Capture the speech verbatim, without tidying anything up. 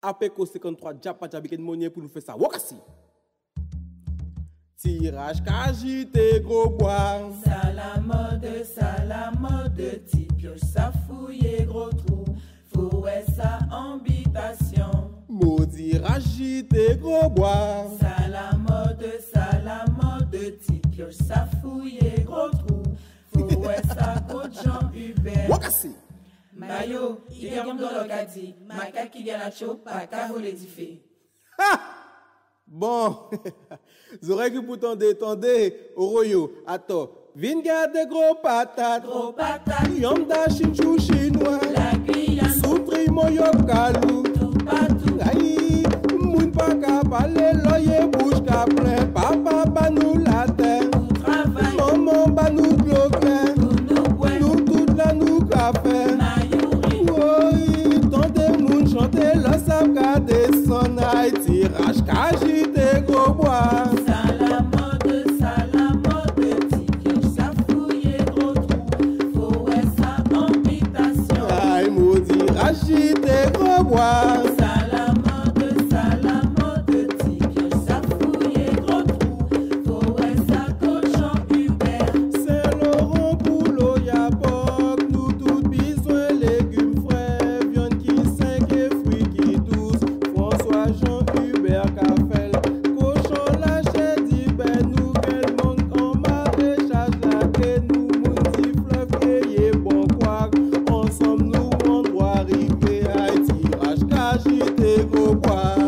Apeco cinquante-trois, Japa Jabiken Monnier pour nous faire ça. Wakasi. Tirage cagité, gros bois. Ça la mode, ça la mode, petit pioche, ça fouille, gros trou. Fouet ça habitation. Maudit ragité, gros bois. Ça la mode, ça la mode, petit pioche, ça fouille, gros trou. Fouet ça coach Jean Hubert. Wakasi. Mayo, il y a comme dans le cadi. Maca qui vient la chou, pas qu'à voler du fait. Ha! Bon, j'aurais que pour t'en détendre, au royo, attends, vin garder gros patates, Gros patate, yom da chinchou chinois, la Guyane, soutri moyo kalou, tout partout. aïe, moun pa ka pale, loye bouche ka plein, papa ba nous la terre, Tout travail, maman ba nous cloquin, tout nous boit, nous toute la nous café. mayouri. Oui, tant de moun chante, le sap ka descend, aïe, tirage cagité gros bois. Ça la mode, ça la mode, petit pioche, ça fouille, gros trou. Fouet ça habitation. Aïe, maudit agité gros bois. Ça la mode, ça la mode, petit pioche, ça fouille, gros trou. Fouet ça coach Jean Hubert. Saint-Laurent pour l'eau y'a poc, nous tout besoin légumes frais, viande qui cinq et fruits qui douze. François Jean Hubert Cafel, cochon lâché dit ben nous quel manque en maréchage la que nous mouti fleuve et bon quoi. Ensemble nous on doit arriver à tirage cagité gros bois.